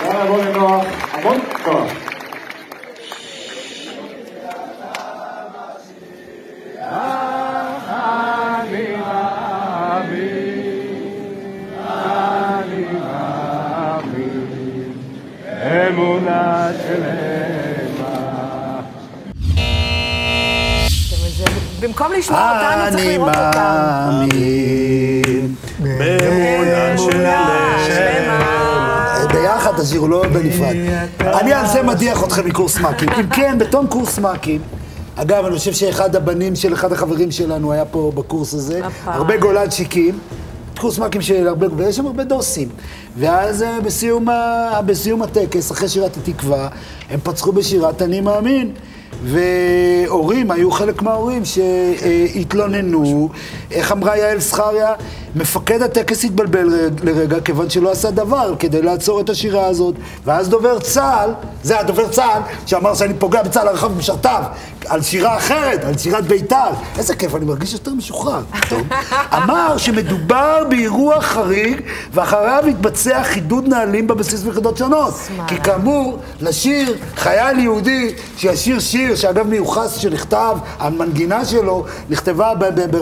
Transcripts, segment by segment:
יאללה, בוא לנוח, המון כוח. אמונה שלמה. במקום לשמוע אותנו צריך לראות אותם. באמונה שלמה. ביחד תשאירו, לא בנפרד. אני על זה מדיח אתכם מקורס מ"כים. אם כן, בתום קורס מ"כים, אגב, אני חושב שאחד הבנים של אחד החברים שלנו היה פה בקורס הזה, הרבה גולדשיקים, קורס מ"כים של הרבה, ויש שם הרבה דוסים. ואז בסיום הטקס, אחרי שירת התקווה, הם פצחו בשירת אני מאמין. והורים, היו חלק מההורים שהתלוננו, איך אמרה יעל זכריה, מפקד הטקס התבלבל לרגע כיוון שלא עשה דבר כדי לעצור את השירה הזאת. ואז דובר צה"ל, זה הדובר צה"ל שאמר שאני פוגע בצה"ל הרחב במשרתיו על שירה אחרת, על שירת בית"ר. איזה כיף, אני מרגיש יותר משוחרר. אמר שמדובר באירוע חריג ואחריו התבצע חידוד נהלים בבסיס ביחידות שונות. כי כאמור, לשיר חייל יהודי שישיר שיר שאגב מיוחס שנכתב, המנגינה שלו נכתבה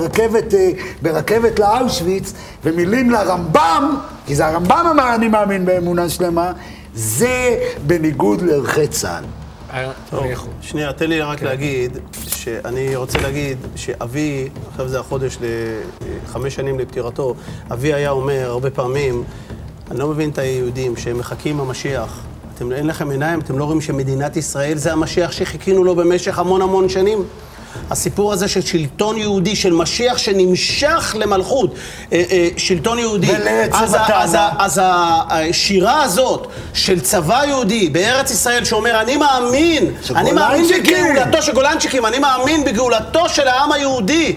ברכבת לאושוויץ, ומילים לרמב"ם, כי זה הרמב"ם אמר אני מאמין באמונה שלמה, זה בניגוד לערכי צה"ל. טוב, שנייה, תן לי רק להגיד, שאני רוצה להגיד שאבי, עכשיו זה החודש ל5 שנים לפטירתו, אבי היה אומר הרבה פעמים, אני לא מבין את היהודים שהם מחכים המשיח, אין לכם עיניים, אתם לא רואים שמדינת ישראל זה המשיח שחיכינו לו במשך המון שנים? הסיפור הזה של שלטון יהודי, של משיח שנמשך למלכות, שלטון יהודי. אז השירה הזאת של צבא יהודי בארץ ישראל שאומר, אני מאמין בגאולתו של גולנצ'יקים, אני מאמין בגאולתו של העם היהודי,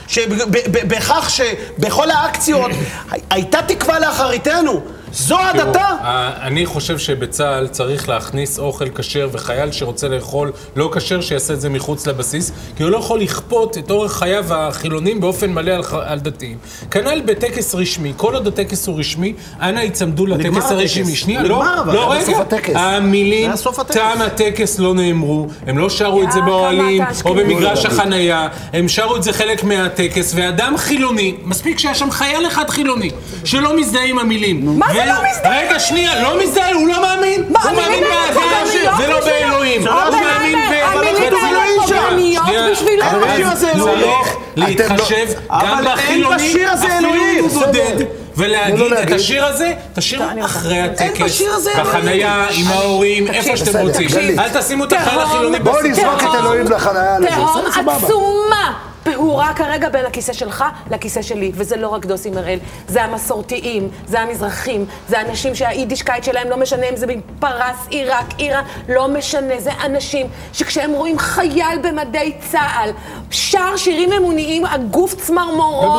בכך שבכל האקציות הייתה תקווה לאחריתנו. זו הדתה! אני חושב שבצה"ל צריך להכניס אוכל כשר, וחייל שרוצה לאכול לא כשר שיעשה את זה מחוץ לבסיס, כי הוא לא יכול לכפות את אורח חייו החילונים באופן מלא על דתיים. כנ"ל בטקס רשמי, כל עוד הטקס הוא רשמי, אנא יצמדו לטקס הרשמי. שנייה, לא רגע. המילים טעם הטקס לא נאמרו, הם לא שרו את זה באוהלים או במגרש החנייה, הם שרו את זה חלק מהטקס, ואדם חילוני, מספיק שהיה שם חייל אחד חילוני, שלא מזדהה עם המילים. לא מזדהה? רגע, שנייה, לא מזדהה, הוא לא מאמין. הוא מאמין באדם ולא באלוהים. הוא מאמין המילים בשבילו. צריך להתחשב גם בחילוני, אפילו אם הוא בודד. ולהגיד את השיר הזה, תשירו אחרי הטקס, בחנייה, עם ההורים, איפה שאתם רוצים. אל תשימו את החייל החילוני. בואו נזרוק את אלוהים לחנייה. תהום עצומה פעורה כרגע בין הכיסא שלך לכיסא שלי, וזה לא רק דוסי מראל, זה המסורתיים, זה המזרחים, זה אנשים שהיידישקייט שלהם לא משנה אם זה מפרס, עיראק, איראן, לא משנה, זה אנשים שכשהם רואים חייל במדי צה"ל, שר שירים אמוניים, הגוף צמרמורות,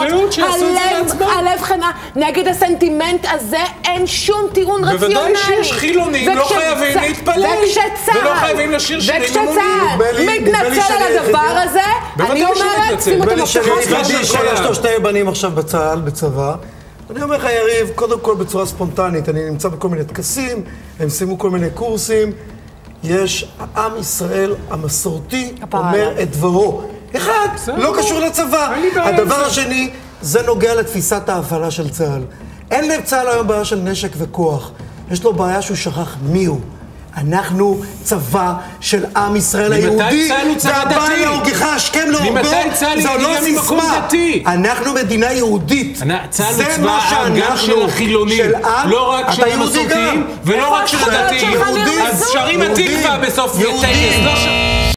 הלב חמאה, נגד הסנטימנט הזה אין שום טיעון רציונלי. בוודאי שיש חילונים, לא חייבים להתפלל, ולא חייבים לשיר שירים אמוניים. וכשצה"ל מתנצל על הדבר הזה, אני אומרת, שימו את המפתחות. יש לו 2 בנים עכשיו בצה"ל, בצבא. אני אומר לך, יריב, קודם כל בצורה ספונטנית, אני נמצא בכל מיני טקסים, הם סיימו כל מיני קורסים. יש, עם ישראל המסורתי אומר את דברו. אחד, לא קשור לצבא. הדבר השני, זה נוגע לתפיסת ההפעלה של צה"ל. אין לצה"ל היום בעיה של נשק וכוח. יש לו בעיה שהוא שכח מיהו. אנחנו צבא של עם ישראל היהודי, והבא להורגך השכם להורגו, זו לא סיסמה. אנחנו מדינה יהודית. צה"ל הוא צבא העם גם של החילונים, לא רק של המסורתיים ולא רק של הדתיים. אז שרים התקווה בסוף טקס.